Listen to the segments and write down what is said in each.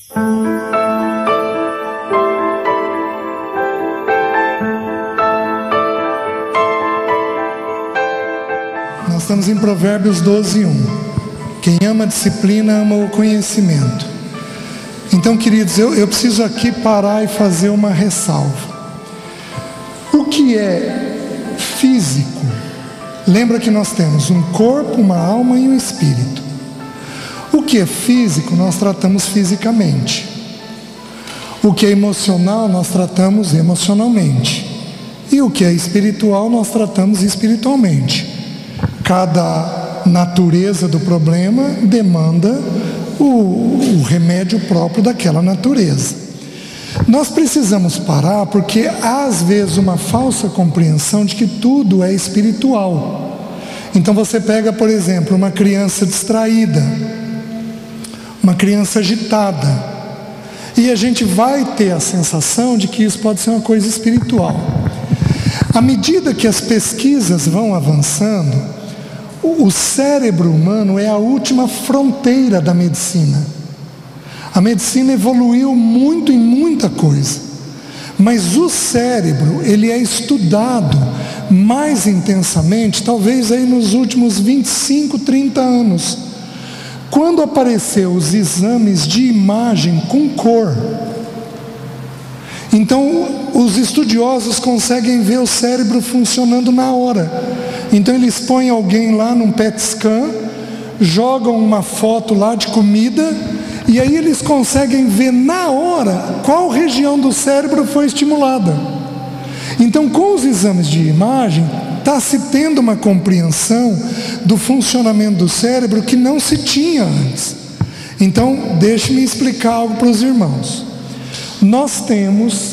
Nós estamos em Provérbios 12:1. Quem ama a disciplina ama o conhecimento. Então, queridos, eu preciso aqui parar e fazer uma ressalva. O que é físico? Lembra que nós temos um corpo, uma alma e um espírito. O que é físico, nós tratamos fisicamente. O que é emocional, nós tratamos emocionalmente. E o que é espiritual, nós tratamos espiritualmente. Cada natureza do problema demanda o remédio próprio daquela natureza. Nós precisamos parar porque há às vezes uma falsa compreensão de que tudo é espiritual. Então você pega, por exemplo, uma criança distraída, uma criança agitada, e a gente vai ter a sensação de que isso pode ser uma coisa espiritual. À medida que as pesquisas vão avançando, o cérebro humano é a última fronteira da medicina. A medicina evoluiu muito em muita coisa, mas o cérebro, ele é estudado mais intensamente, talvez aí nos últimos 25, 30 anos, quando apareceu os exames de imagem com cor. Então, os estudiosos conseguem ver o cérebro funcionando na hora. Então eles põem alguém lá num PET scan, jogam uma foto lá de comida, e aí eles conseguem ver na hora qual região do cérebro foi estimulada. Então, com os exames de imagem, está se tendo uma compreensão do funcionamento do cérebro que não se tinha antes. Então, deixe-me explicar algo para os irmãos. Nós temos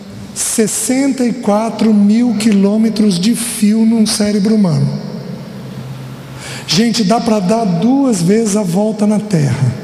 64 mil quilômetros de fio num cérebro humano. Gente, dá para dar 2 vezes a volta na Terra.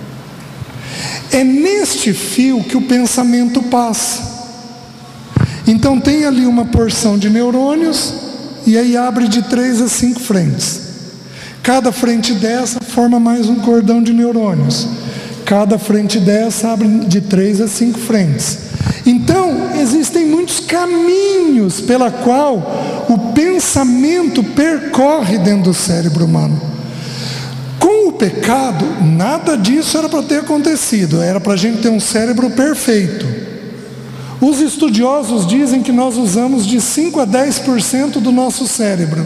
É neste fio que o pensamento passa. Então tem ali uma porção de neurônios, e aí abre de 3 a 5 frentes. Cada frente dessa forma mais um cordão de neurônios. Cada frente dessa abre de 3 a 5 frentes. Então, existem muitos caminhos pela qual o pensamento percorre dentro do cérebro humano. Com o pecado, nada disso era para ter acontecido, era para a gente ter um cérebro perfeito. Os estudiosos dizem que nós usamos de 5 a 10% do nosso cérebro.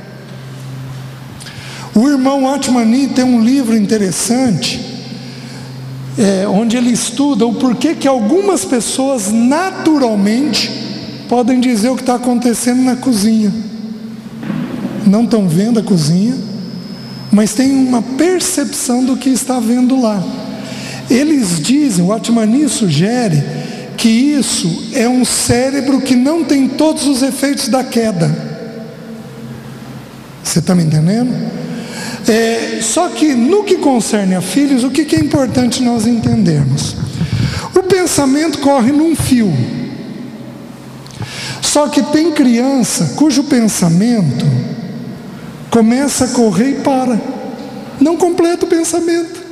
O irmão Atmani tem um livro interessante, onde ele estuda o porquê que algumas pessoas naturalmente podem dizer o que está acontecendo na cozinha. Não estão vendo a cozinha, mas tem uma percepção do que está vendo lá. Eles dizem, o Atmani sugere que isso é um cérebro que não tem todos os efeitos da queda. Você está me entendendo? Só que no que concerne a filhos, o que é importante nós entendermos? O pensamento corre num fio. Só que tem criança cujo pensamento começa a correr e para. Não completa o pensamento.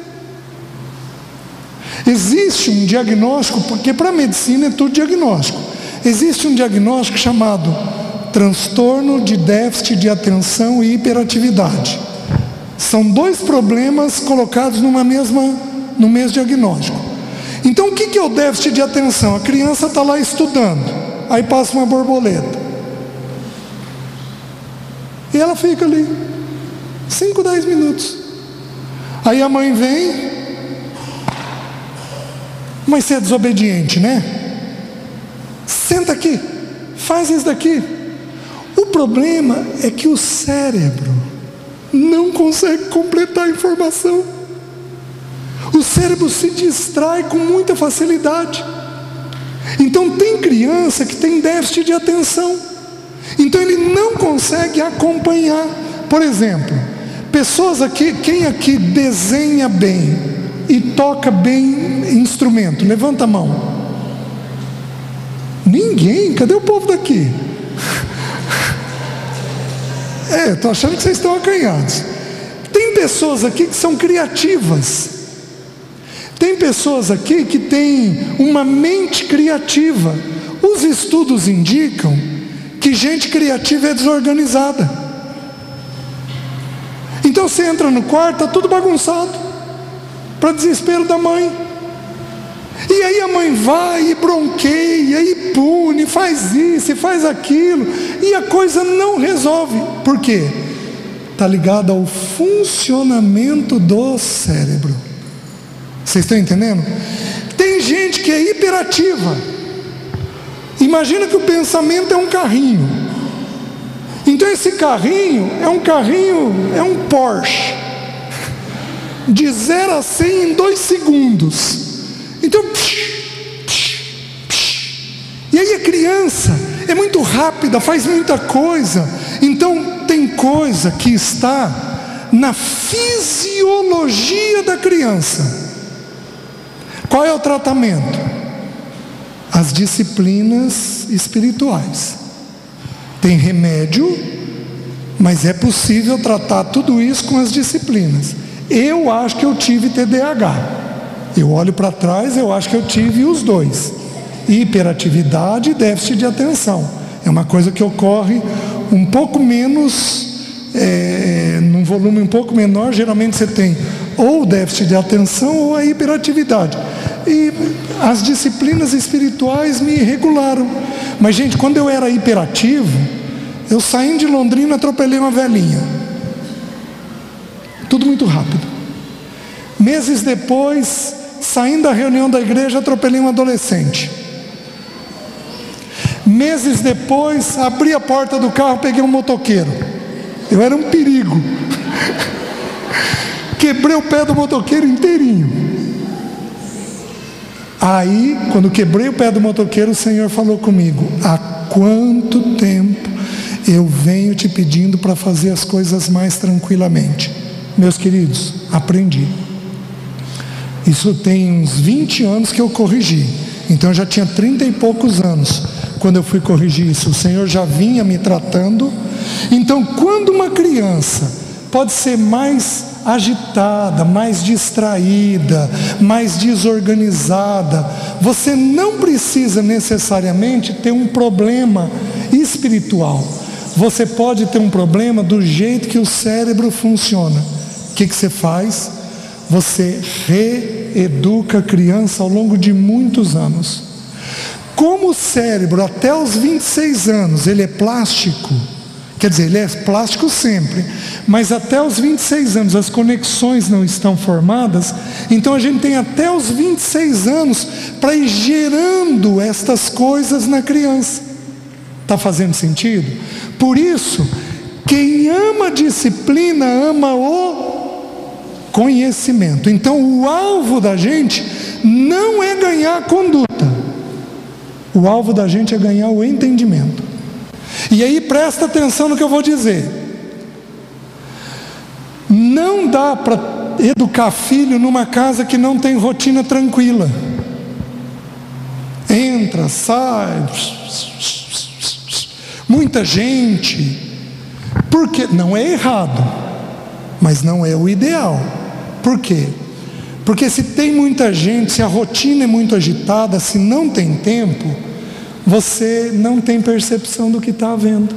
Existe um diagnóstico, porque para a medicina é tudo diagnóstico. Existe um diagnóstico chamado transtorno de déficit de atenção e hiperatividade. São 2 problemas colocados no mesmo diagnóstico. Então o que é o déficit de atenção? A criança está lá estudando, aí passa uma borboleta, e ela fica ali 5, 10 minutos. Aí a mãe vem: mas você é desobediente, né? Senta aqui, faz isso daqui. O problema é que o cérebro não consegue completar a informação. O cérebro se distrai com muita facilidade. Então tem criança que tem déficit de atenção, então ele não consegue acompanhar. Por exemplo, pessoas aqui, quem aqui desenha bem e toca bem instrumento? Levanta a mão. Ninguém. Cadê o povo daqui? Estou achando que vocês estão acanhados. Tem pessoas aqui que são criativas. Tem pessoas aqui que têm uma mente criativa. Os estudos indicam que gente criativa é desorganizada. Então você entra no quarto, está tudo bagunçado, para desespero da mãe. E aí a mãe vai e bronqueia, e pune, faz isso e faz aquilo, e a coisa não resolve. Por quê? Está ligado ao funcionamento do cérebro. Vocês estão entendendo? Tem gente que é hiperativa. Imagina que o pensamento é um carrinho. Então esse carrinho, é um Porsche. De 0 a 100 em 2 segundos. Então, e aí a criança é muito rápida, faz muita coisa. Então tem coisa que está na fisiologia da criança. Qual é o tratamento? As disciplinas espirituais. Tem remédio, mas é possível tratar tudo isso com as disciplinas. Eu acho que eu tive TDAH. Eu olho para trás, eu acho que eu tive os dois. Hiperatividade e déficit de atenção. É uma coisa que ocorre um pouco menos, num volume um pouco menor. Geralmente você tem ou déficit de atenção ou a hiperatividade. E as disciplinas espirituais me regularam. Mas, gente, quando eu era hiperativo, eu saindo de Londrina, atropelei uma velhinha. Tudo muito rápido. Meses depois, saindo da reunião da igreja, atropelei um adolescente. Meses depois, abri a porta do carro, peguei um motoqueiro. Eu era um perigo. Quebrei o pé do motoqueiro inteirinho. Aí, quando quebrei o pé do motoqueiro, o Senhor falou comigo: há quanto tempo eu venho te pedindo para fazer as coisas mais tranquilamente? Meus queridos, aprendi. Isso tem uns 20 anos que eu corrigi. Então eu já tinha 30 e poucos anos quando eu fui corrigir isso. O Senhor já vinha me tratando. Então, quando uma criança pode ser mais agitada, mais distraída, mais desorganizada, você não precisa necessariamente ter um problema espiritual. Você pode ter um problema do jeito que o cérebro funciona. O que você faz? Você reeduca a criança ao longo de muitos anos. Como o cérebro até os 26 anos ele é plástico, quer dizer, ele é plástico sempre, mas até os 26 anos as conexões não estão formadas. Então a gente tem até os 26 anos para ir gerando estas coisas na criança. Está fazendo sentido? Por isso, quem ama a disciplina ama o conhecimento. Então o alvo da gente não é ganhar a conduta. O alvo da gente é ganhar o entendimento. E aí presta atenção no que eu vou dizer. Não dá para educar filho numa casa que não tem rotina tranquila. Entra, sai, muita gente. Porque não é errado, mas não é o ideal. Por quê? Porque se tem muita gente, se a rotina é muito agitada, se não tem tempo, você não tem percepção do que está havendo.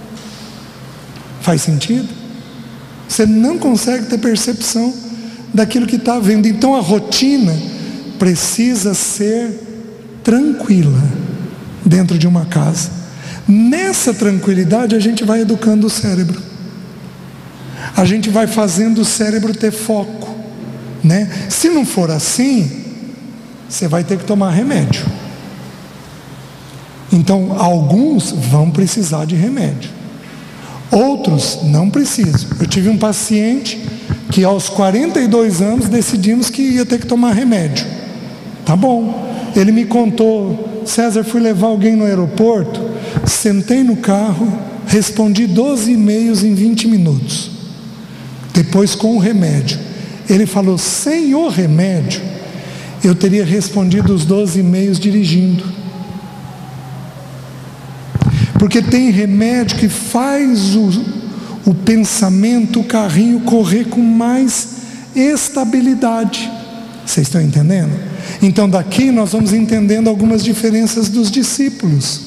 Faz sentido? Você não consegue ter percepção daquilo que está havendo. Então a rotina precisa ser tranquila dentro de uma casa. Nessa tranquilidade a gente vai educando o cérebro. A gente vai fazendo o cérebro ter foco, né? Se não for assim, você vai ter que tomar remédio. Então alguns vão precisar de remédio, outros não precisam. Eu tive um paciente que aos 42 anos decidimos que ia ter que tomar remédio. Tá bom. Ele me contou: César, fui levar alguém no aeroporto, sentei no carro, respondi 12 e-mails em 20 minutos. Depois com o remédio. Ele falou: sem o remédio, eu teria respondido os 12 e-mails dirigindo. Porque tem remédio que faz o pensamento, o carrinho correr com mais estabilidade. Vocês estão entendendo? Então daqui nós vamos entendendo algumas diferenças dos discípulos,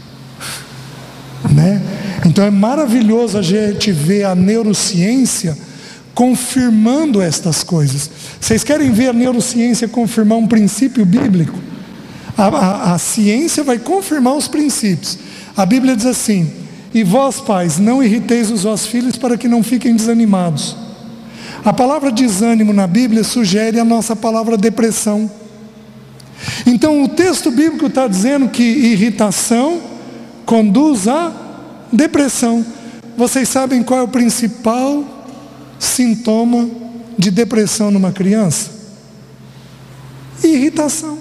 né? Então é maravilhoso a gente ver a neurociência confirmando estas coisas. Vocês querem ver a neurociência confirmar um princípio bíblico? A ciência vai confirmar os princípios. A Bíblia diz assim: e vós, pais, não irriteis os vossos filhos para que não fiquem desanimados. A palavra desânimo na Bíblia sugere a nossa palavra depressão. Então o texto bíblico está dizendo que irritação conduz a depressão. Vocês sabem qual é o principal sintoma de depressão numa criança? Irritação.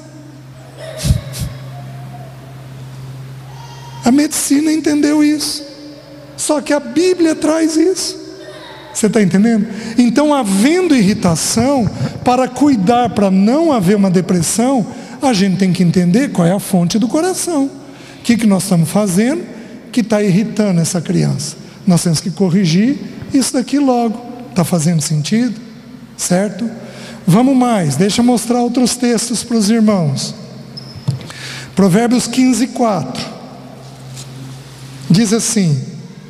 A medicina entendeu isso, só que a Bíblia traz isso. Você está entendendo? Então, havendo irritação, para cuidar, para não haver uma depressão, a gente tem que entender qual é a fonte do coração. O que nós estamos fazendo que está irritando essa criança? Nós temos que corrigir isso daqui logo. Está fazendo sentido? Certo? Vamos mais, deixa eu mostrar outros textos para os irmãos. Provérbios 15:4 diz assim: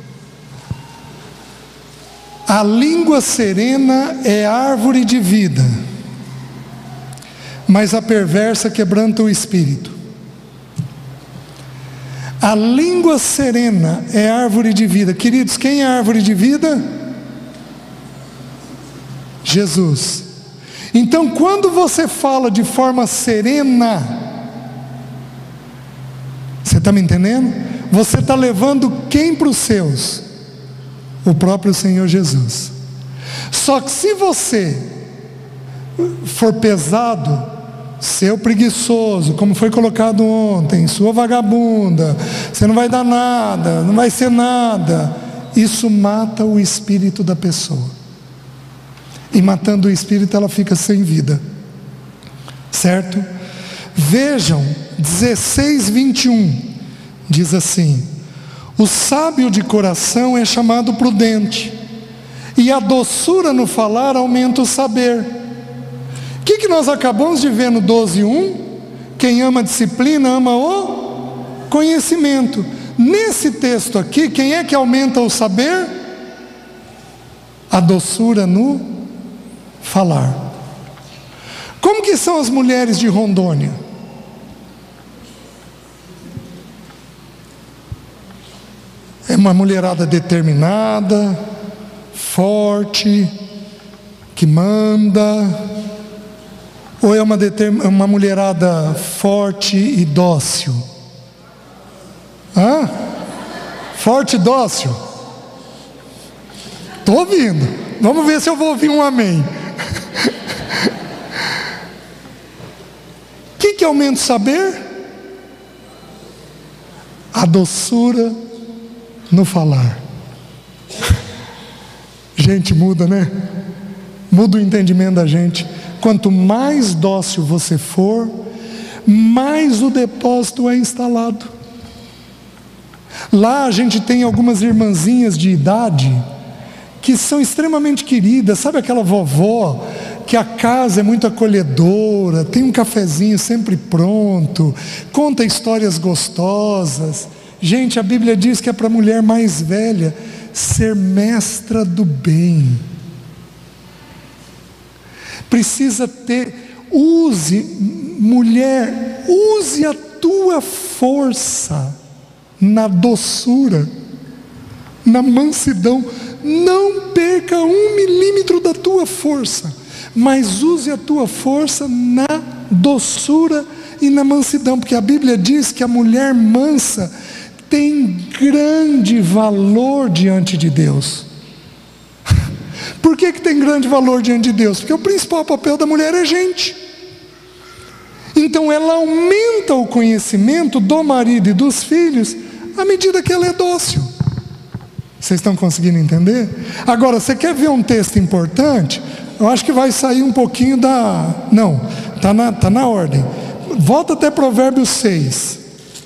a língua serena é árvore de vida, mas a perversa quebranta o espírito. A língua serena é árvore de vida. Queridos, quem é árvore de vida? Jesus. Então, quando você fala de forma serena, você está me entendendo? Você está levando quem para os seus? O próprio Senhor Jesus. Só que se você for pesado, seu preguiçoso, como foi colocado ontem, sua vagabunda, você não vai dar nada, não vai ser nada, isso mata o espírito da pessoa. E matando o espírito, ela fica sem vida. Certo? Vejam, 16:21 diz assim: o sábio de coração é chamado prudente, e a doçura no falar aumenta o saber. O que nós acabamos de ver no 12:1? Quem ama a disciplina ama o conhecimento. Nesse texto aqui, quem é que aumenta o saber? A doçura no falar. Como que são as mulheres de Rondônia? É uma mulherada determinada, forte, que manda? Ou é uma mulherada forte e dócil? Hã? Forte e dócil? Estou ouvindo. Vamos ver se eu vou ouvir um amém. O que aumenta o saber? A doçura no falar. Gente, muda, né? Muda o entendimento da gente. Quanto mais dócil você for, mais o depósito é instalado. Lá a gente tem algumas irmãzinhas de idade que são extremamente queridas. Sabe aquela vovó que a casa é muito acolhedora, tem um cafezinho sempre pronto, conta histórias gostosas. Gente, a Bíblia diz que é para a mulher mais velha ser mestra do bem. Precisa ter, mulher, use a tua força na doçura, na mansidão. Não perca 1 milímetro da tua força, mas use a tua força na doçura e na mansidão, porque a Bíblia diz que a mulher mansa tem grande valor diante de Deus. Por que tem grande valor diante de Deus? Porque o principal papel da mulher é gente. Então ela aumenta o conhecimento do marido e dos filhos à medida que ela é dócil. Vocês estão conseguindo entender? Agora, você quer ver um texto importante? Eu acho que vai sair um pouquinho da... Não, está na ordem. Volta até Provérbios 6.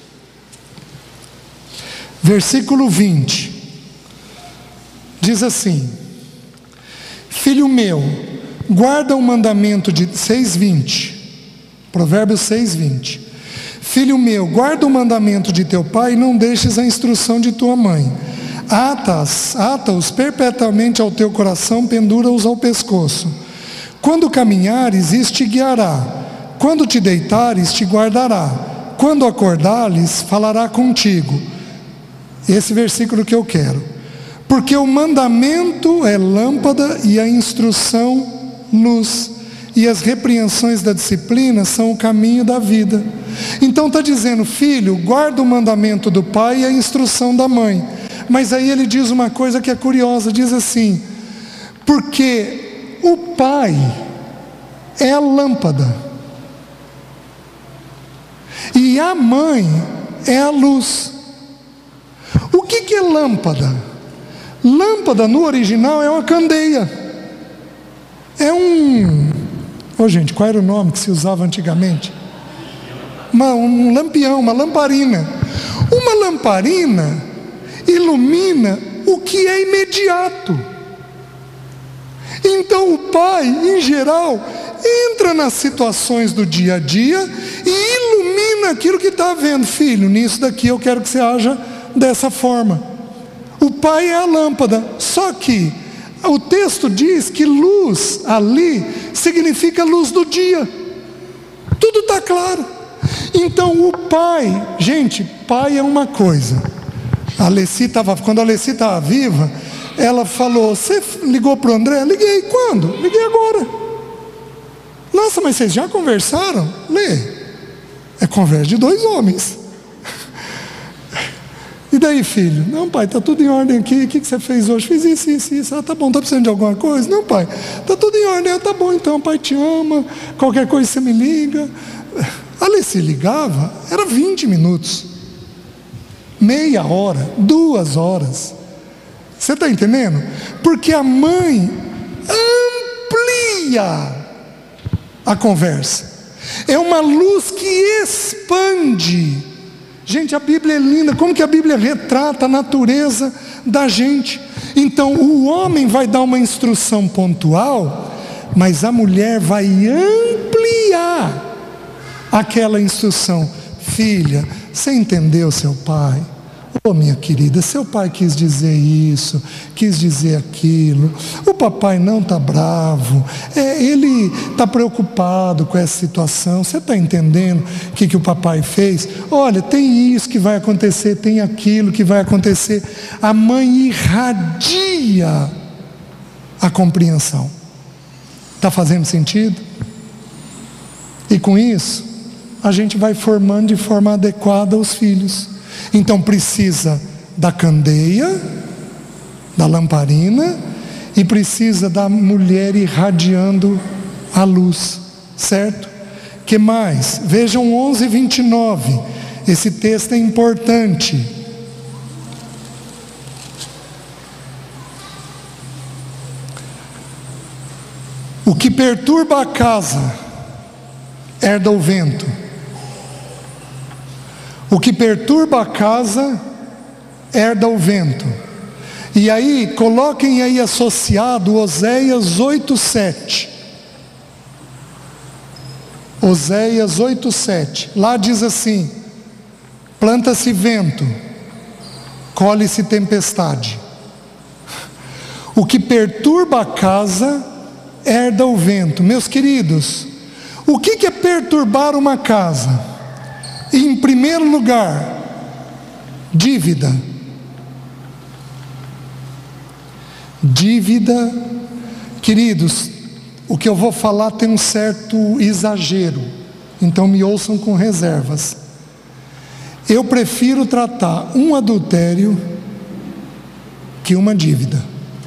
Versículo 20. Diz assim: filho meu, guarda o mandamento de 6:20, Provérbios 6:20. Filho meu, guarda o mandamento de teu pai e não deixes a instrução de tua mãe. Ata-os perpetuamente ao teu coração, pendura-os ao pescoço. Quando caminhares, isso te guiará. Quando te deitares, te guardará. Quando acordares, falará contigo. Esse versículo que eu quero. Porque o mandamento é lâmpada e a instrução luz. E as repreensões da disciplina são o caminho da vida. Então está dizendo, filho, guarda o mandamento do pai e a instrução da mãe. Mas aí ele diz uma coisa que é curiosa, diz assim, porque o pai é a lâmpada e a mãe é a luz. O que é lâmpada? Lâmpada no original é uma candeia. É gente, qual era o nome que se usava antigamente? Um lampião, uma lamparina. Uma lamparina ilumina o que é imediato. Então o pai, em geral, entra nas situações do dia a dia e ilumina aquilo que está vendo. Filho, nisso daqui eu quero que você haja dessa forma. O pai é a lâmpada. Só que o texto diz que luz ali significa luz do dia. Tudo está claro. Então o pai, gente, pai é uma coisa. Quando a Alessi estava viva, ela falou, você ligou para o André? Liguei, quando? Liguei agora. Nossa, mas vocês já conversaram? Lê, é conversa de 2 homens. E daí, filho? Não, pai, está tudo em ordem aqui. O que você fez hoje? Fiz isso. Ah, tá bom, está precisando de alguma coisa? Não, pai, está tudo em ordem. Ah, tá bom, então, pai te ama. Qualquer coisa você me liga. A Alessi ligava, era 20 minutos. Meia hora, 2 horas. Você está entendendo? Porque a mãe amplia a conversa. É uma luz que expande. Gente, a Bíblia é linda. Como que a Bíblia retrata a natureza da gente? Então, o homem vai dar uma instrução pontual, mas a mulher vai ampliar aquela instrução. Filha, você entendeu seu pai? Oh, minha querida, seu pai quis dizer isso, quis dizer aquilo. O papai não está bravo, ele está preocupado com essa situação. Você está entendendo o que o papai fez? Olha, tem isso que vai acontecer, tem aquilo que vai acontecer. A mãe irradia a compreensão. Está fazendo sentido? E com isso, a gente vai formando de forma adequada os filhos. Então precisa da candeia, da lamparina, e precisa da mulher irradiando a luz, certo? Que mais? Vejam 11:29, esse texto é importante. O que perturba a casa herda o vento. O que perturba a casa herda o vento. E aí, coloquem aí associado Oséias 8:7. Oséias 8:7. Lá diz assim: planta-se vento, colhe-se tempestade. O que perturba a casa herda o vento. Meus queridos, o que é perturbar uma casa? Em primeiro lugar, dívida. Dívida, queridos, o que eu vou falar tem um certo exagero, então me ouçam com reservas. Eu prefiro tratar um adultério que uma dívida.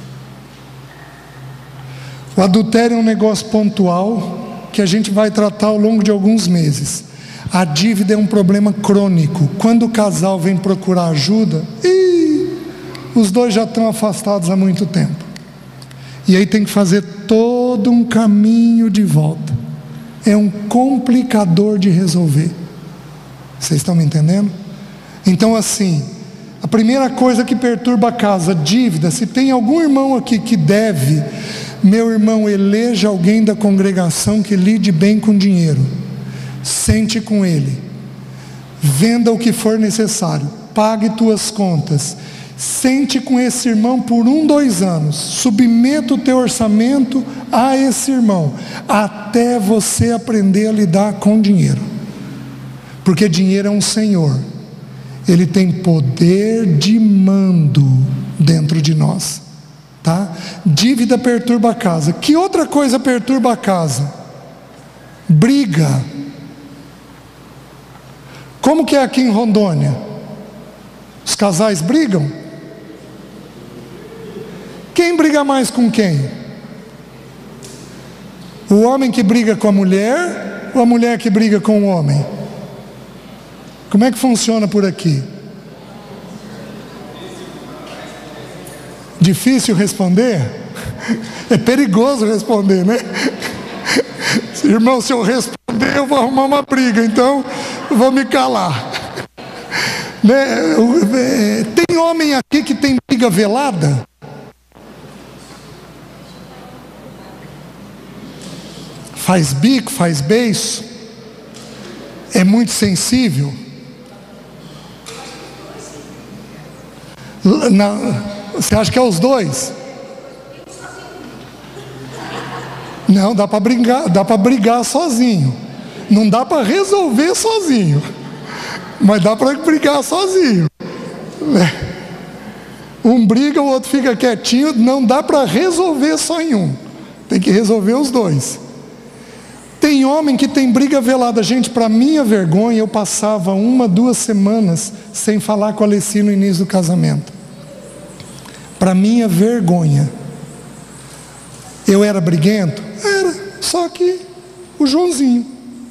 O adultério é um negócio pontual que a gente vai tratar ao longo de alguns meses. A dívida é um problema crônico. Quando o casal vem procurar ajuda, os dois já estão afastados há muito tempo. E aí tem que fazer todo um caminho de volta. É um complicador de resolver. Vocês estão me entendendo? Então assim, a primeira coisa que perturba a casa, dívida. Se tem algum irmão aqui que deve, Meu irmão, eleja alguém da congregação que lide bem com dinheiro. Sente com ele. Venda o que for necessário. Pague tuas contas. Sente com esse irmão por 1, 2 anos. Submeta o teu orçamento a esse irmão, até você aprender a lidar com dinheiro. Porque dinheiro é um senhor. Ele tem poder de mando dentro de nós, tá? Dívida perturba a casa. Que outra coisa perturba a casa? Briga. Como que é aqui em Rondônia? Os casais brigam? Quem briga mais com quem? O homem que briga com a mulher ou a mulher que briga com o homem? Como é que funciona por aqui? Difícil responder? É perigoso responder, né? Irmão, se eu responder eu vou arrumar uma briga, então eu vou me calar, né? Tem homem aqui que tem briga velada? Faz bico, faz beiço? É muito sensível? Você acha que é os dois? Não, dá para brigar sozinho. Não dá para resolver sozinho, mas dá para brigar sozinho. Um briga, o outro fica quietinho. Não dá para resolver só em um. Tem que resolver os dois. Tem homem que tem briga velada. Gente, para minha vergonha, eu passava 1, 2 semanas sem falar com a Alessi no início do casamento. Para minha vergonha. Eu era briguento? Era, só que o Joãozinho,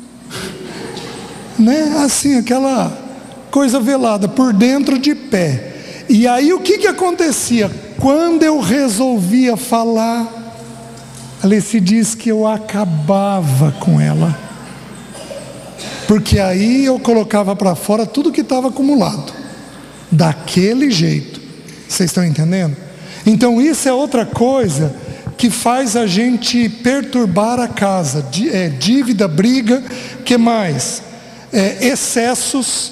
né? Assim, aquela coisa velada, por dentro de pé. E aí o que acontecia? Quando eu resolvia falar, a Alessi diz que eu acabava com ela, porque aí eu colocava para fora tudo que estava acumulado, daquele jeito. Vocês estão entendendo? Então isso é outra coisa que faz a gente perturbar a casa. Dívida, briga, que mais? Excessos.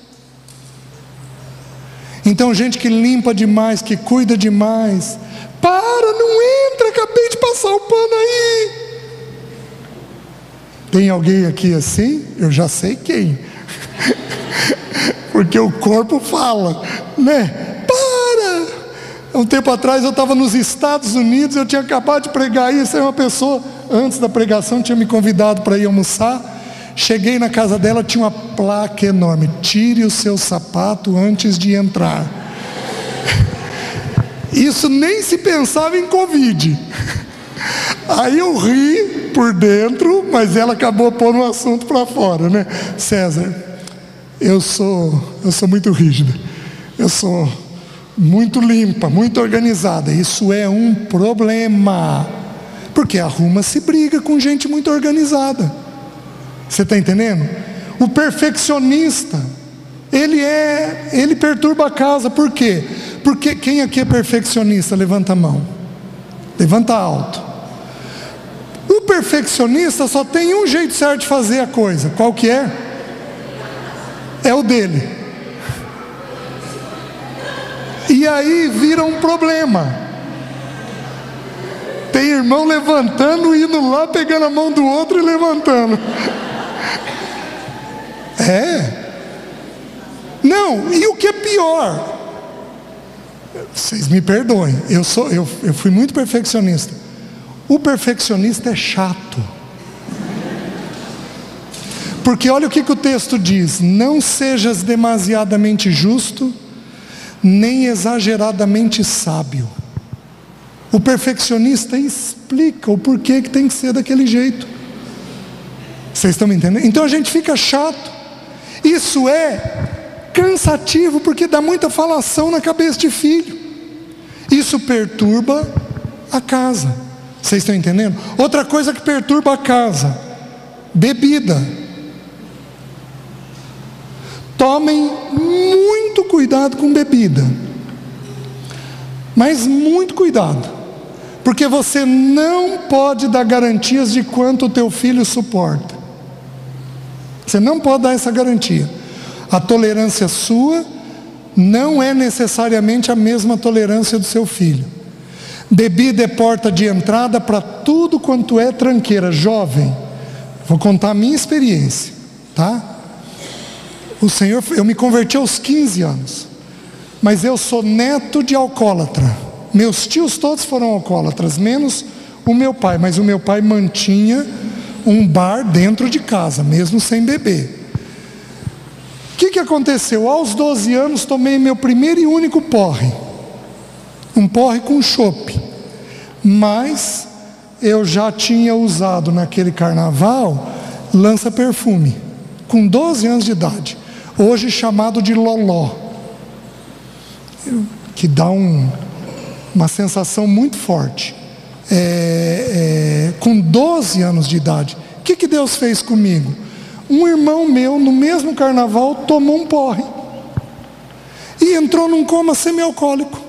Então gente que limpa demais, que cuida demais. Para, não entra, acabei de passar o pano aí. Tem alguém aqui assim? Eu já sei quem. Porque o corpo fala, né? Um tempo atrás eu estava nos Estados Unidos, eu tinha acabado de pregar aí, essa é uma pessoa, antes da pregação, tinha me convidado para ir almoçar. Cheguei na casa dela, tinha uma placa enorme: tire o seu sapato antes de entrar. Isso nem se pensava em Covid. Aí eu ri por dentro, mas ela acabou pondo o assunto para fora, né? César, eu sou muito rígida, eu sou muito limpa, muito organizada. Isso é um problema, porque arruma-se briga com gente muito organizada. Você está entendendo? O perfeccionista, ele perturba a casa. Por quê? Porque quem aqui é perfeccionista? Levanta a mão, levanta alto. O perfeccionista só tem um jeito certo de fazer a coisa. Qual que é? É o dele. E aí vira um problema. Tem irmão levantando, indo lá, pegando a mão do outro e levantando. Não, e o que é pior? Vocês me perdoem, eu fui muito perfeccionista. O perfeccionista é chato. Porque olha o que o texto diz: não sejas demasiadamente justo, nem exageradamente sábio. O perfeccionista explica o porquê que tem que ser daquele jeito. Vocês estão me entendendo? Então a gente fica chato. Isso é cansativo, porque dá muita falação na cabeça de filho. Isso perturba a casa. Vocês estão entendendo? Outra coisa que perturba a casa: bebida. Tomem muito cuidado com bebida, mas muito cuidado. Porque você não pode dar garantias de quanto o teu filho suporta. Você não pode dar essa garantia. A tolerância sua não é necessariamente a mesma tolerância do seu filho. Bebida é porta de entrada para tudo quanto é tranqueira. Jovem, vou contar a minha experiência, tá? Eu me converti aos 15 anos, mas eu sou neto de alcoólatra. Meus tios todos foram alcoólatras, menos o meu pai, mas o meu pai mantinha um bar dentro de casa, mesmo sem beber. O que aconteceu? Aos 12 anos tomei meu primeiro e único porre, um porre com chopp, mas eu já tinha usado naquele carnaval lança-perfume, com 12 anos de idade, hoje chamado de loló, que dá uma sensação muito forte. Com 12 anos de idade, o que Deus fez comigo? Um irmão meu, no mesmo carnaval, tomou um porre e entrou num coma semialcoólico.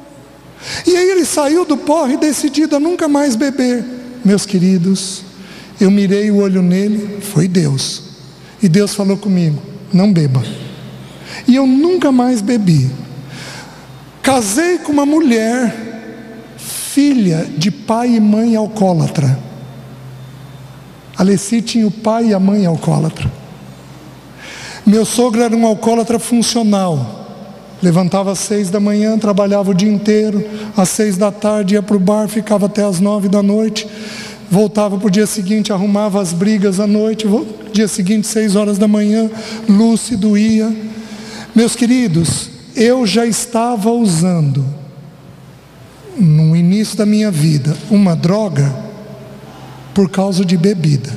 E aí ele saiu do porre decidido a nunca mais beber. Meus queridos, eu mirei o olho nele, foi Deus, e Deus falou comigo: não beba. E eu nunca mais bebi. Casei com uma mulher, filha de pai e mãe alcoólatra. Alessi tinha o pai e a mãe alcoólatra. Meu sogro era um alcoólatra funcional. Levantava às 6 da manhã, trabalhava o dia inteiro, às 6 da tarde ia para o bar, ficava até às 9 da noite, voltava para o dia seguinte, arrumava as brigas à noite, dia seguinte 6 horas da manhã, lúcido ia. Meus queridos, eu já estava usando, no início da minha vida, uma droga por causa de bebida.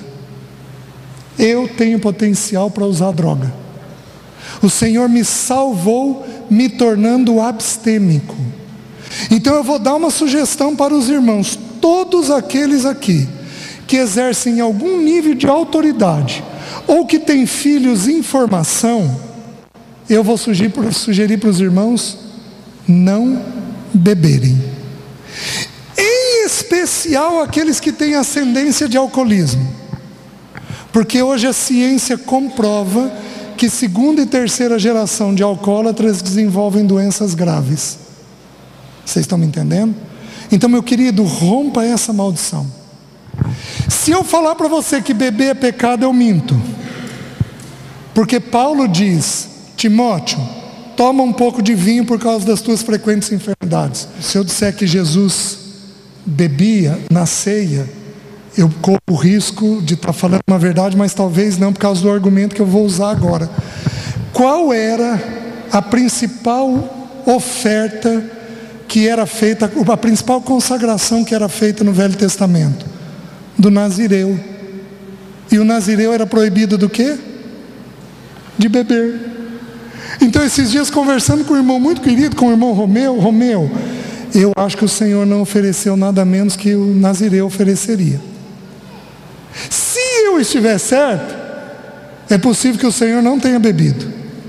Eu tenho potencial para usar droga. O Senhor me salvou, me tornando abstêmico. Então eu vou dar uma sugestão para os irmãos, todos aqueles aqui que exercem algum nível de autoridade, ou que têm filhos em formação, eu vou sugerir para os irmãos não beberem. Em especial aqueles que têm ascendência de alcoolismo. Porque hoje a ciência comprova que segunda e terceira geração de alcoólatras desenvolvem doenças graves. Vocês estão me entendendo? Então, meu querido, rompa essa maldição. Se eu falar para você que beber é pecado, eu minto. Porque Paulo diz: Timóteo, toma um pouco de vinho por causa das tuas frequentes enfermidades. Se eu disser que Jesus bebia na ceia, eu corro o risco de estar falando uma verdade, mas talvez não, por causa do argumento que eu vou usar agora. Qual era a principal oferta que era feita, a principal consagração que era feita no Velho Testamento? Do nazireu. E o nazireu era proibido do quê? De beber. Então, esses dias, conversando com um irmão muito querido, com o irmão Romeu, eu acho que o Senhor não ofereceu nada menos que o nazireu ofereceria. Se eu estiver certo, é possível que o Senhor não tenha bebido.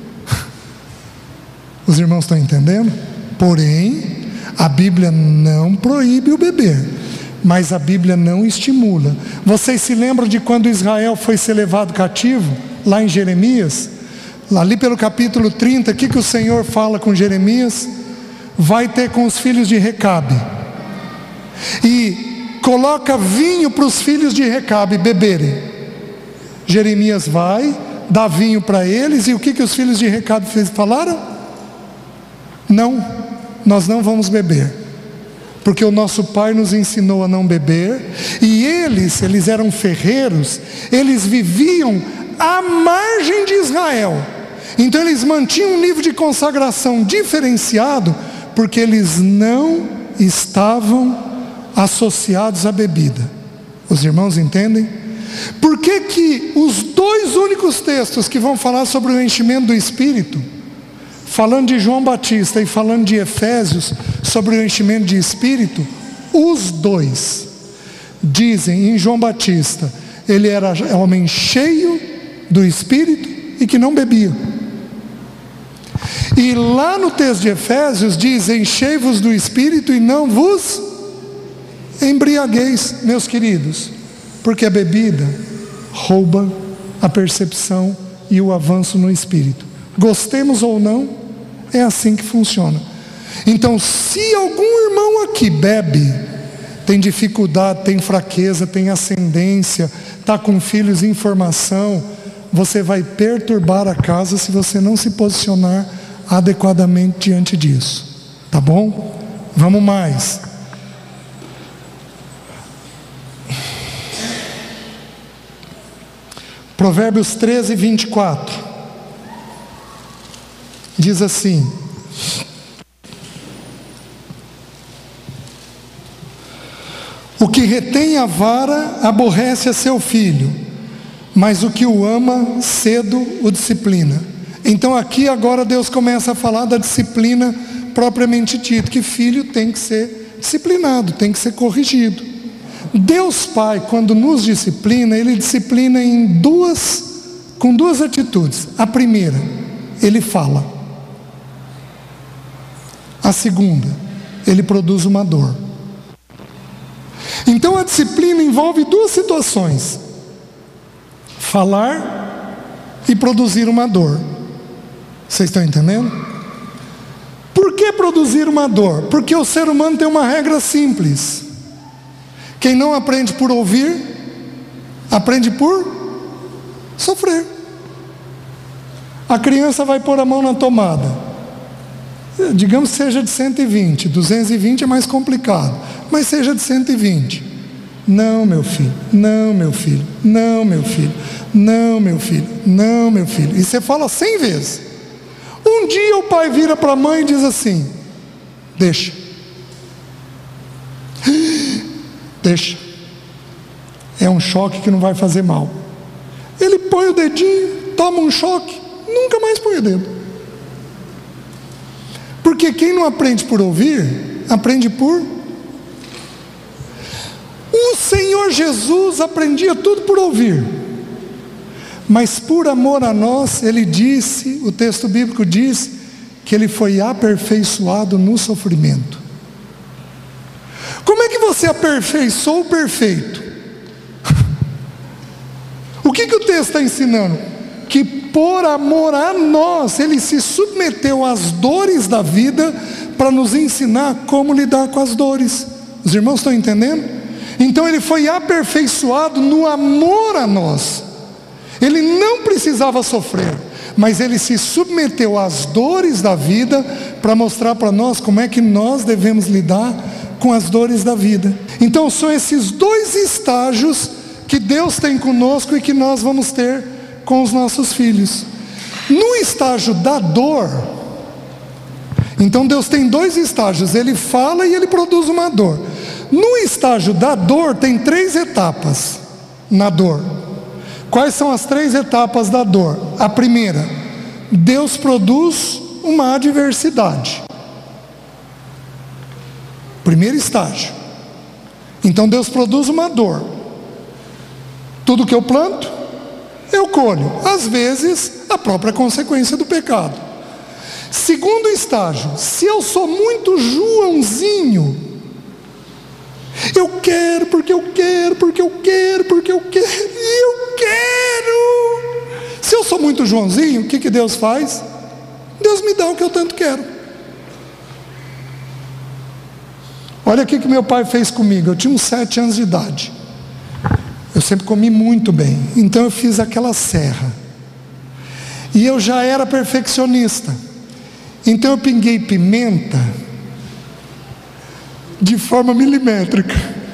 Os irmãos estão entendendo? Porém, a Bíblia não proíbe o beber, mas a Bíblia não estimula. Vocês se lembram de quando Israel foi ser levado cativo, lá em Jeremias? Ali pelo capítulo 30, o que o Senhor fala com Jeremias? Vai ter com os filhos de Recabe, e coloca vinho para os filhos de Recabe beberem. Jeremias vai, dá vinho para eles, e o que os filhos de Recabe falaram? Não, nós não vamos beber, porque o nosso pai nos ensinou a não beber. E eles eram ferreiros, eles viviam à margem de Israel, então eles mantinham um nível de consagração diferenciado, porque eles não estavam associados à bebida. Os irmãos entendem? Por que os dois únicos textos que vão falar sobre o enchimento do Espírito, falando de João Batista e falando de Efésios sobre o enchimento de Espírito, os dois dizem, em João Batista, ele era homem cheio do Espírito e que não bebia. E lá no texto de Efésios diz: enchei-vos do Espírito e não vos embriaguez, meus queridos, porque a bebida rouba a percepção e o avanço no espírito. Gostemos ou não, é assim que funciona. Então, se algum irmão aqui bebe, tem dificuldade, tem fraqueza, tem ascendência, está com filhos em formação, você vai perturbar a casa se você não se posicionar adequadamente diante disso. Tá bom? Vamos mais. Provérbios 13, 24. Diz assim: o que retém a vara aborrece a seu filho, mas o que o ama cedo o disciplina. Então aqui agora Deus começa a falar da disciplina propriamente dita, que filho tem que ser disciplinado, tem que ser corrigido. Deus Pai, quando nos disciplina, Ele disciplina com duas atitudes. A primeira, Ele fala. A segunda, Ele produz uma dor. Então a disciplina envolve duas situações: falar e produzir uma dor. Vocês estão entendendo? Por que produzir uma dor? Porque o ser humano tem uma regra simples: quem não aprende por ouvir, aprende por sofrer. A criança vai pôr a mão na tomada, digamos que seja de 120, 220 é mais complicado, mas seja de 120. Não, meu filho, não, meu filho, não, meu filho, não, meu filho, não, meu filho. E você fala 100 vezes. Um dia o pai vira para a mãe e diz assim: deixa. Deixa. É um choque que não vai fazer mal. Ele põe o dedinho, toma um choque, nunca mais põe o dedo. Porque quem não aprende por ouvir, aprende por... O Senhor Jesus aprendia tudo por ouvir, mas por amor a nós, Ele disse, o texto bíblico diz, que Ele foi aperfeiçoado no sofrimento. Como é que você aperfeiçoou o perfeito? O que o texto está ensinando? Que por amor a nós, Ele se submeteu às dores da vida para nos ensinar como lidar com as dores. Os irmãos estão entendendo? Então Ele foi aperfeiçoado no amor a nós. Ele não precisava sofrer, mas Ele se submeteu às dores da vida para mostrar para nós como é que nós devemos lidar com as dores da vida. Então são esses dois estágios que Deus tem conosco e que nós vamos ter com os nossos filhos. No estágio da dor, então Deus tem dois estágios: Ele fala e Ele produz uma dor. No estágio da dor tem 3 etapas na dor. Quais são as 3 etapas da dor? A primeira, Deus produz uma adversidade. Primeiro estágio. Então Deus produz uma dor. Tudo que eu planto, eu colho. Às vezes, a própria consequência do pecado. Segundo estágio, se eu sou muito Joãozinho, eu quero, porque eu quero, porque eu quero, porque eu quero, e eu quero. Se eu sou muito Joãozinho, o que Deus faz? Deus me dá o que eu tanto quero. Olha o que meu pai fez comigo. Eu tinha uns 7 anos de idade. Eu sempre comi muito bem. Então eu fiz aquela serra. E eu já era perfeccionista. Então eu pinguei pimenta de forma milimétrica.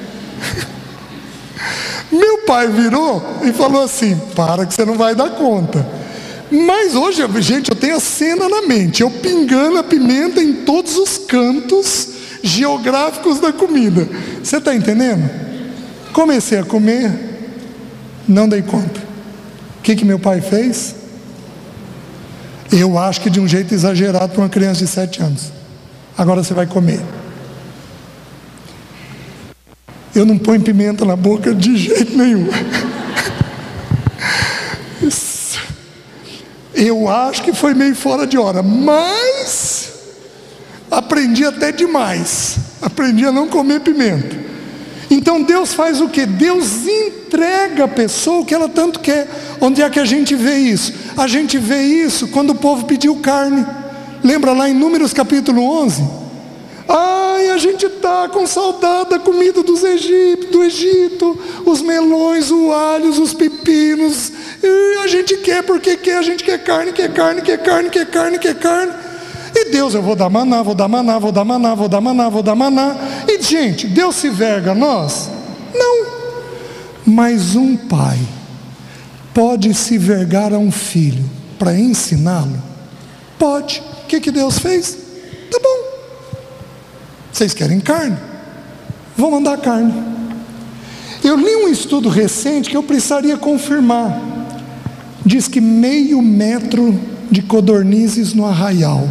Meu pai virou e falou assim: para que você não vai dar conta. Mas hoje, gente, eu tenho a cena na mente, eu pingando a pimenta em todos os cantos geográficos da comida. Você está entendendo? Comecei a comer, não dei conta. O que meu pai fez? Eu acho que de um jeito exagerado para uma criança de 7 anos. Agora você vai comer. Eu não ponho pimenta na boca de jeito nenhum. Eu acho que foi meio fora de hora, mas aprendi até demais. Aprendi a não comer pimenta. Então Deus faz o quê? Deus entrega a pessoa o que ela tanto quer. Onde é que a gente vê isso? A gente vê isso quando o povo pediu carne. Lembra lá em Números capítulo 11? Ai, a gente está com saudade da comida do Egito, os melões, os alhos, os pepinos. E a gente quer porque quer, a gente quer carne, quer carne, quer carne, quer carne, quer carne. E Deus, eu vou dar maná, vou dar maná, vou dar maná, vou dar maná, vou dar maná. E gente, Deus se verga a nós? Não. Mas um pai pode se vergar a um filho para ensiná-lo? Pode. O que Deus fez? Tá bom. Vocês querem carne? Vou mandar carne. Eu li um estudo recente que eu precisaria confirmar. Diz que 0,5 metro de codornizes no arraial,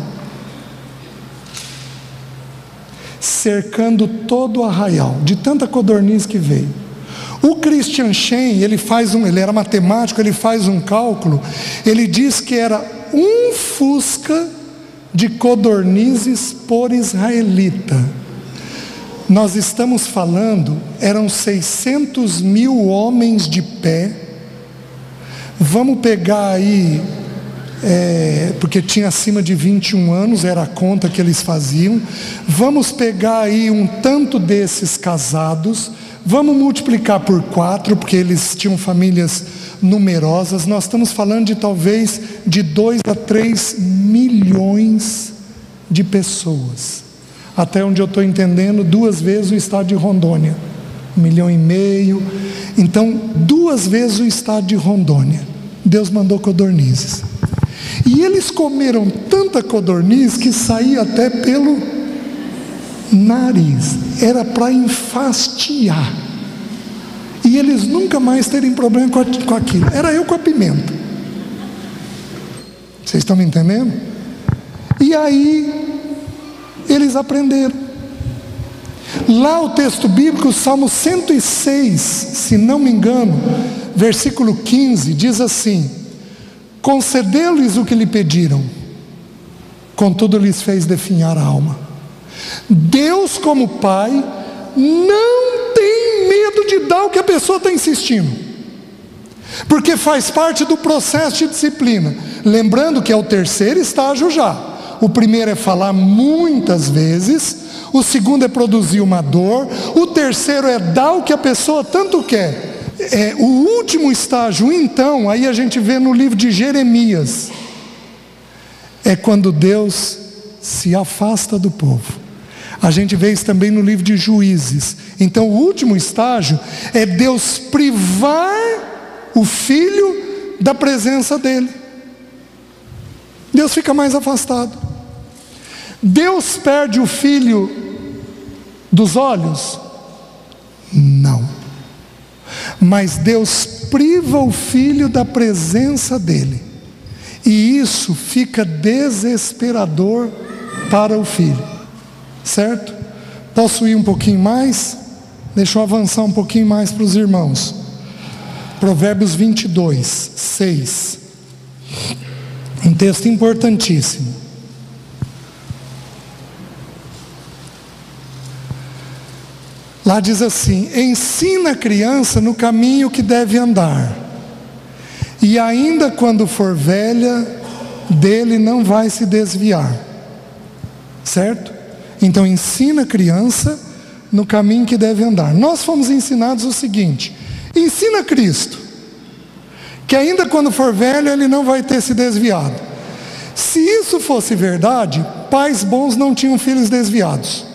cercando todo o arraial, de tanta codorniz que veio. O Christian Shen, ele era matemático, ele faz um cálculo, ele diz que era um Fusca de codornizes por israelita. Nós estamos falando, eram 600 mil homens de pé. Vamos pegar aí, porque tinha acima de 21 anos, era a conta que eles faziam. Vamos pegar aí um tanto desses casados, vamos multiplicar por 4, porque eles tinham famílias numerosas. Nós estamos falando de talvez de 2 a 3 milhões de pessoas. Até onde eu estou entendendo, 2 vezes o estado de Rondônia, 1,5 milhão. Então 2 vezes o estado de Rondônia. Deus mandou codornizes. E eles comeram tanta codorniz que saía até pelo nariz. Era para enfastiar. E eles nunca mais terem problema com aquilo. Era eu com a pimenta. Vocês estão me entendendo? E aí eles aprenderam. Lá o texto bíblico, Salmo 106, se não me engano, versículo 15, diz assim: concedeu-lhes o que lhe pediram, contudo lhes fez definhar a alma. Deus, como Pai, não tem medo de dar o que a pessoa está insistindo, porque faz parte do processo de disciplina. Lembrando que é o 3º estágio já. O primeiro é falar muitas vezes, o segundo é produzir uma dor, o terceiro é dar o que a pessoa tanto quer. O último estágio, então, aí a gente vê no livro de Jeremias, é quando Deus se afasta do povo. A gente vê isso também no livro de Juízes. Então o último estágio é Deus privar o filho da presença dele. Deus fica mais afastado. Deus perde o filho dos olhos? Não. Mas Deus priva o filho da presença dele. E isso fica desesperador para o filho. Certo? Posso ir um pouquinho mais? Deixa eu avançar um pouquinho mais para os irmãos. Provérbios 22, 6. Um texto importantíssimo. Lá diz assim: ensina a criança no caminho que deve andar, e ainda quando for velha, dele não vai se desviar. Certo? Então ensina a criança no caminho que deve andar. Nós fomos ensinados o seguinte: ensina Cristo, que ainda quando for velho ele não vai ter se desviado. Se isso fosse verdade, pais bons não tinham filhos desviados.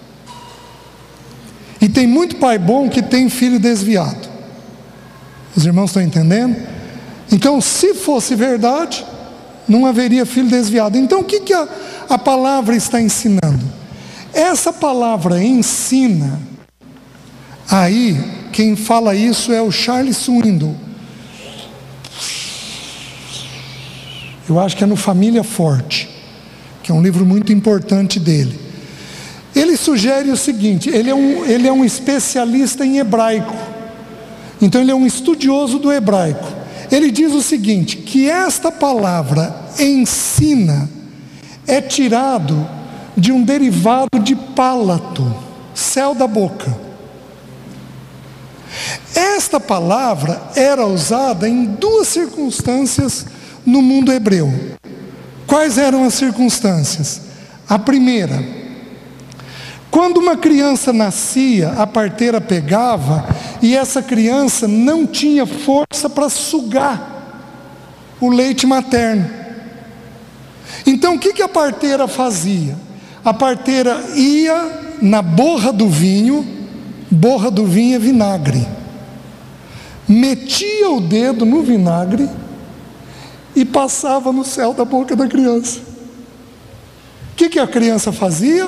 E tem muito pai bom que tem filho desviado. Os irmãos estão entendendo? Então, se fosse verdade, não haveria filho desviado. Então, o que a palavra está ensinando? Essa palavra ensina. Aí, quem fala isso é o Charles Swindoll. Eu acho que é no Família Forte, que é um livro muito importante dele. Ele sugere o seguinte: ele é um especialista em hebraico, então ele é um estudioso do hebraico. Ele diz o seguinte, que esta palavra ensina é tirado de um derivado de pálato, céu da boca. Esta palavra era usada em duas circunstâncias no mundo hebreu. Quais eram as circunstâncias? A primeira, quando uma criança nascia, a parteira pegava e essa criança não tinha força para sugar o leite materno. Então o que a parteira fazia? A parteira ia na borra do vinho é vinagre, metia o dedo no vinagre e passava no céu da boca da criança. O que a criança fazia?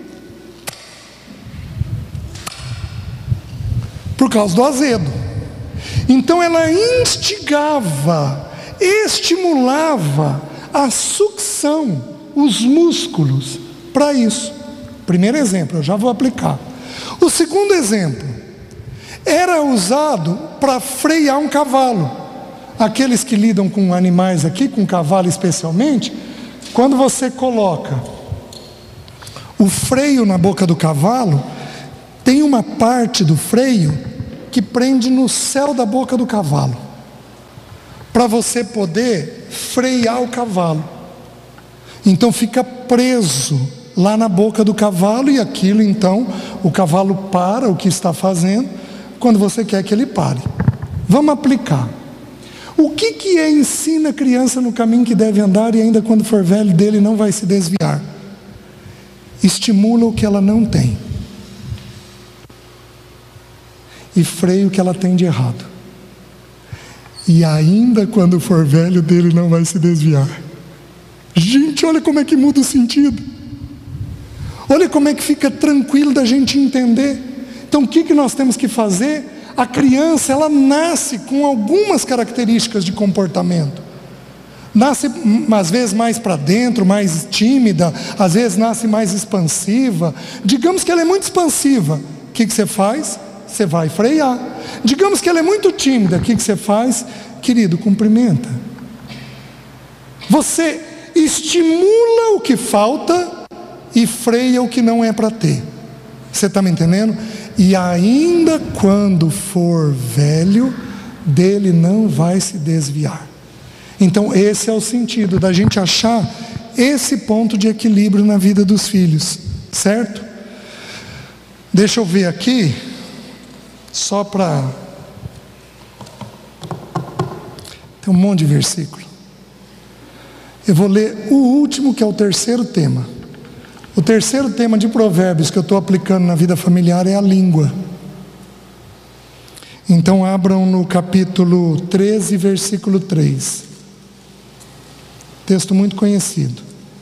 Por causa do azedo. Então ela instigava, estimulava a sucção, os músculos, para isso. Primeiro exemplo, eu já vou aplicar. O segundo exemplo, era usado para frear um cavalo. Aqueles que lidam com animais aqui, com cavalo especialmente, quando você coloca o freio na boca do cavalo, tem uma parte do freio que prende no céu da boca do cavalo, para você poder frear o cavalo. Então fica preso lá na boca do cavalo, e aquilo então, o cavalo para o que está fazendo, quando você quer que ele pare. Vamos aplicar. O que ensina a criança no caminho que deve andar, e ainda quando for velho dele não vai se desviar? Estimula o que ela não tem e freia o que ela tem de errado, e ainda quando for velho dele não vai se desviar. Gente, olha como é que muda o sentido. Olha como é que fica tranquilo da gente entender. Então o que nós temos que fazer? A criança, ela nasce com algumas características de comportamento. Nasce às vezes mais para dentro, mais tímida, às vezes nasce mais expansiva. Digamos que ela é muito expansiva, o que você faz? Você vai frear. Digamos que ela é muito tímida, o que você faz? Querido, cumprimenta. Você estimula o que falta e freia o que não é para ter. Você está me entendendo? E ainda quando for velho, dele não vai se desviar. Então esse é o sentido da gente achar esse ponto de equilíbrio na vida dos filhos, certo? Deixa eu ver aqui, só para... tem um monte de versículo. Eu vou ler o último, que é o terceiro tema. O terceiro tema de Provérbios que eu estou aplicando na vida familiar é a língua. Então abram no capítulo 13, versículo 3. Texto muito conhecido.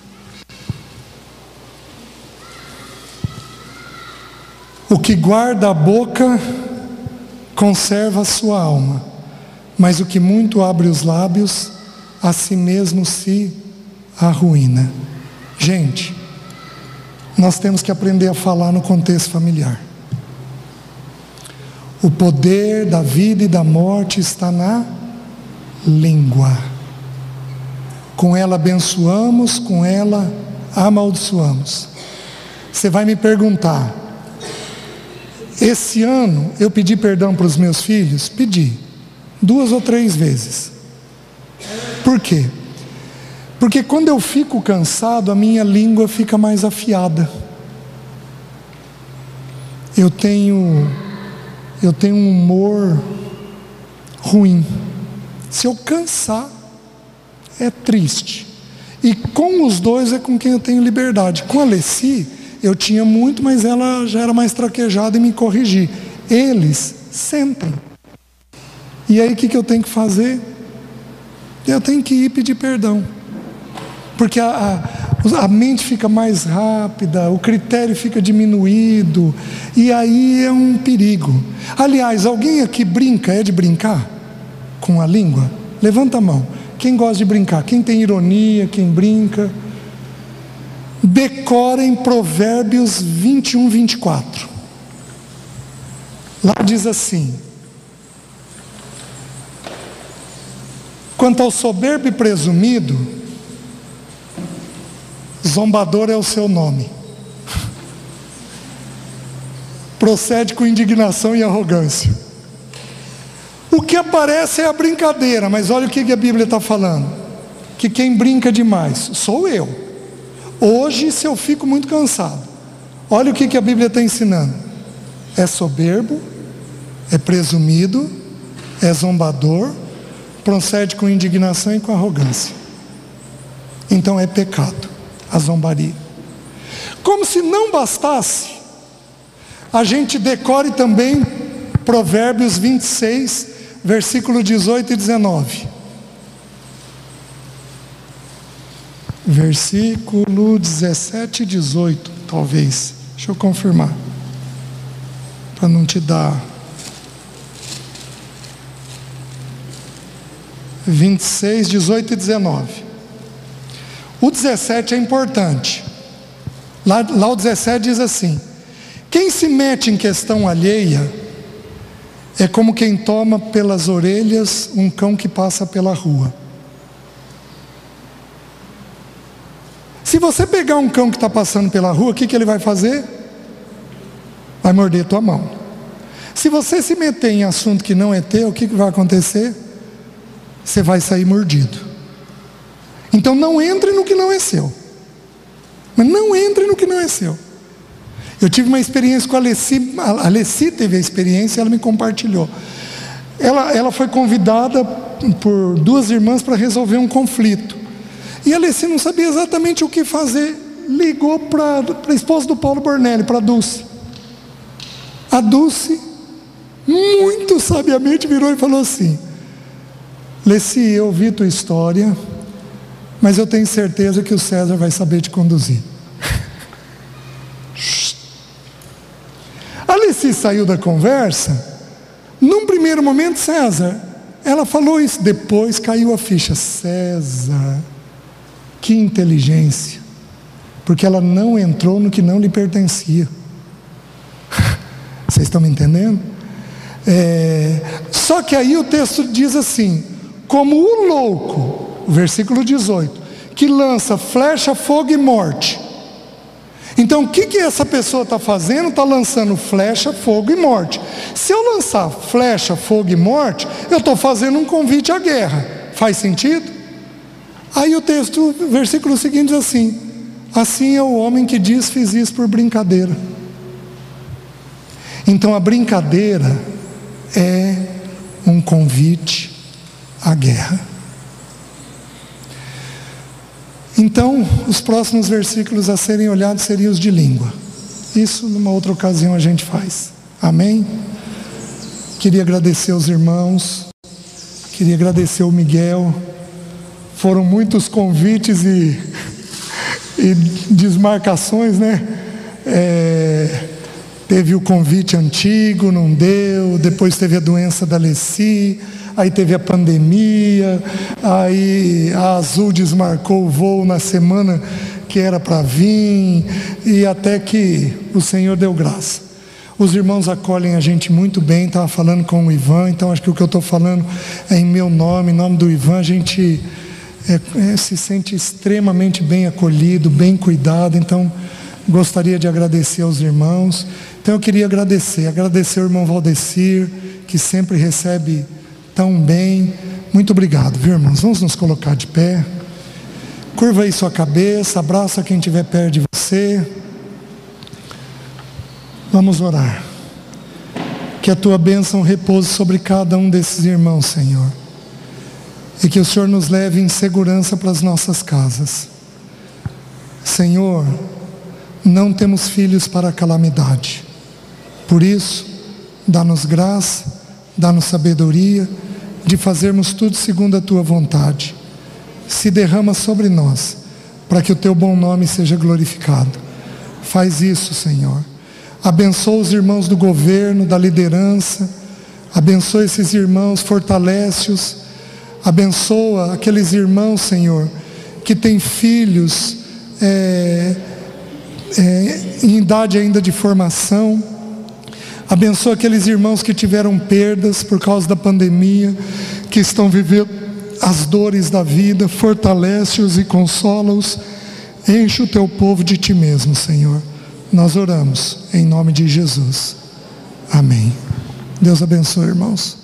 O que guarda a boca conserva a sua alma, mas o que muito abre os lábios, a si mesmo se arruína. Gente, nós temos que aprender a falar no contexto familiar. O poder da vida e da morte está na língua. Com ela abençoamos, com ela amaldiçoamos. Você vai me perguntar, esse ano eu pedi perdão para os meus filhos? Pedi, 2 ou 3 vezes. Por quê? Porque quando eu fico cansado, a minha língua fica mais afiada. Eu tenho um humor ruim. Se eu cansar, é triste. E com os dois é com quem eu tenho liberdade. Com a Alessi, eu tinha muito, mas ela já era mais traquejada em me corrigir. Eles sentem. E aí o que eu tenho que fazer? Eu tenho que ir pedir perdão. Porque a mente fica mais rápida, o critério fica diminuído, e aí é um perigo. Aliás, alguém aqui brinca, é de brincar com a língua? Levanta a mão. Quem gosta de brincar? Quem tem ironia, quem brinca? Decorem Provérbios 21, 24. Lá diz assim: quanto ao soberbo e presumido, zombador é o seu nome. Procede com indignação e arrogância. O que aparece é a brincadeira, mas olha o que a Bíblia está falando: que quem brinca demais sou eu. Hoje, se eu fico muito cansado, olha o que a Bíblia está ensinando: é soberbo, é presumido, é zombador, procede com indignação e com arrogância. Então é pecado a zombaria. Como se não bastasse, a gente decore também Provérbios 26, versículo 18 e 19. Versículo 17 e 18, talvez. Deixa eu confirmar, para não te dar. 26, 18 e 19. O 17 é importante. Lá o 17 diz assim: quem se mete em questão alheia é como quem toma pelas orelhas um cão que passa pela rua. Se você pegar um cão que está passando pela rua, o que ele vai fazer? Vai morder tua mão. Se você se meter em assunto que não é teu, o que vai acontecer? Você vai sair mordido. Então não entre no que não é seu. Mas não entre no que não é seu. Eu tive uma experiência com a Alessi teve a experiência, ela me compartilhou. Ela foi convidada por duas irmãs para resolver um conflito. E a Alessi não sabia exatamente o que fazer. Ligou para a esposa do Paulo Bornelli, para a Dulce. A Dulce, muito sabiamente, virou e falou assim: Alessi, eu ouvi tua história, mas eu tenho certeza que o César vai saber te conduzir. A Alessi saiu da conversa. Num primeiro momento, César, ela falou isso, depois caiu a ficha. César, que inteligência, porque ela não entrou no que não lhe pertencia. Vocês estão me entendendo? Só que aí o texto diz assim: como o louco, versículo 18, que lança flecha, fogo e morte. Então o que essa pessoa está fazendo? Está lançando flecha, fogo e morte. Se eu lançar flecha, fogo e morte, eu estou fazendo um convite à guerra. Faz sentido? Aí o texto, versículo seguinte diz assim: assim é o homem que diz fiz isso por brincadeira. Então a brincadeira é um convite à guerra. Então, os próximos versículos a serem olhados seriam os de língua. Isso numa outra ocasião a gente faz. Amém? Queria agradecer aos irmãos, queria agradecer ao Miguel. Foram muitos convites e desmarcações, né? Teve o convite antigo, não deu. Depois teve a doença da Alessi. Aí teve a pandemia. Aí a Azul desmarcou o voo na semana que era para vir. E até que o Senhor deu graça. Os irmãos acolhem a gente muito bem. Estava falando com o Ivan. Então acho que o que eu estou falando é em meu nome, em nome do Ivan. A gente se sente extremamente bem acolhido, bem cuidado. Então gostaria de agradecer aos irmãos. Então eu queria agradecer ao irmão Valdecir, que sempre recebe tão bem. Muito obrigado, viu, irmãos? Vamos nos colocar de pé. Curva aí sua cabeça, abraça quem estiver perto de você. Vamos orar. Que a tua bênção repouse sobre cada um desses irmãos, Senhor. E que o Senhor nos leve em segurança para as nossas casas. Senhor, não temos filhos para a calamidade. Por isso, dá-nos graça, dá-nos sabedoria de fazermos tudo segundo a tua vontade. Se derrama sobre nós, para que o teu bom nome seja glorificado. Faz isso, Senhor. Abençoa os irmãos do governo, da liderança. Abençoa esses irmãos, fortalece-os. Abençoa aqueles irmãos, Senhor, que têm filhos em idade ainda de formação. Abençoa aqueles irmãos que tiveram perdas por causa da pandemia, que estão vivendo as dores da vida. Fortalece-os e consola-os. Enche o teu povo de ti mesmo, Senhor. Nós oramos em nome de Jesus. Amém. Deus abençoe, irmãos.